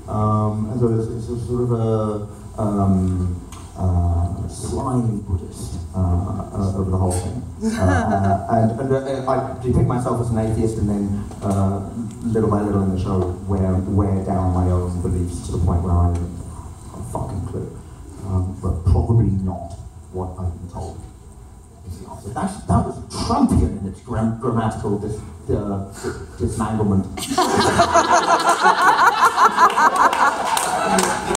And so it's a sort of a slimy Buddhist over the whole thing. And I depict myself as an atheist, and then little by little in the show wear down my own beliefs to the point where I have a fucking clue. But probably not what I've been told. That was Trumpian in its grammatical dismantlement.